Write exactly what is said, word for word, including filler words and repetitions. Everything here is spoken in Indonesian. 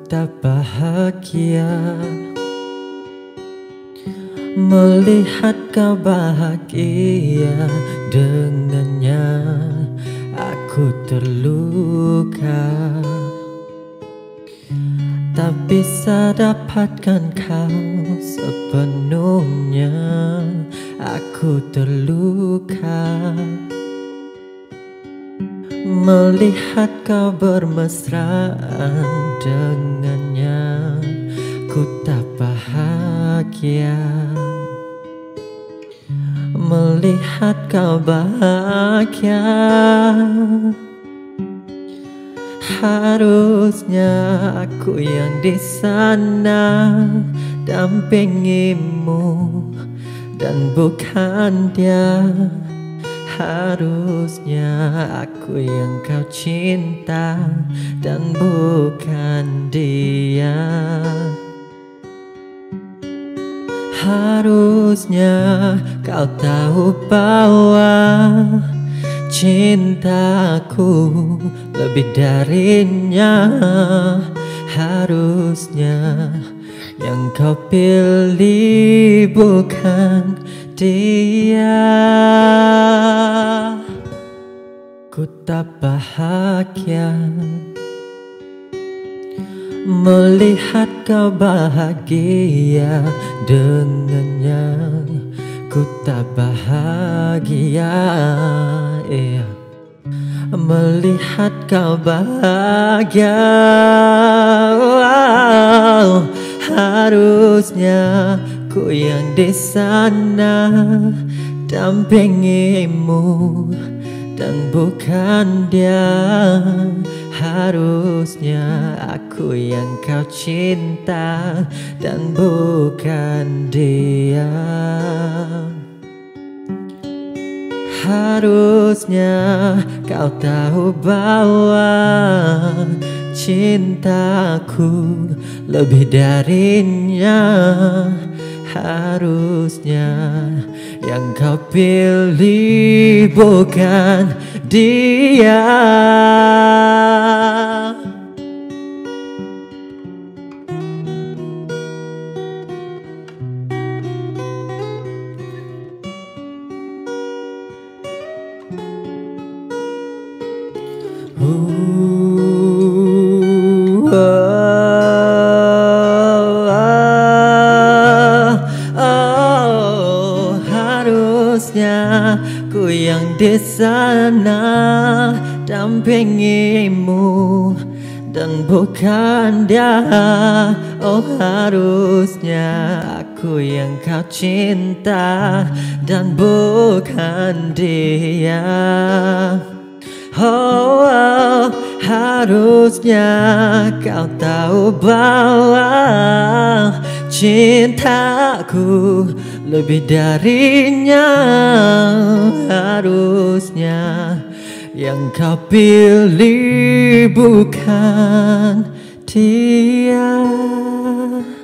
tak bahagia melihat kau bahagia dengannya. Aku terluka, tak bisa dapatkan kau sepenuhnya. Aku terluka melihat kau bermesraan dengannya. Ku tak bahagia melihat kau bahagia. Harusnya aku yang di sana dampingimu dan bukan dia. Harusnya aku yang kau cinta dan bukan dia. Harusnya kau tahu bahwa cintaku lebih darinya. Harusnya yang kau pilih bukan dia. Ku tak bahagia melihat kau bahagia dengannya. Ku tak bahagia, yeah, melihat kau bahagia. Wow, harusnya ku yang di sana dampingimu dan bukan dia. Harusnya aku yang kau cinta dan bukan dia. Harusnya kau tahu bahwa cintaku lebih darinya. Harusnya yang kau pilih bukan dia. Ooh, oh, oh, oh, harusnya ku yang di sana dampingimu dan bukan dia. Oh, harusnya aku yang kau cinta dan bukan dia. Oh, oh, harusnya kau tahu bahwa cintaku lebih darinya. Harusnya yang kau pilih bukan dia.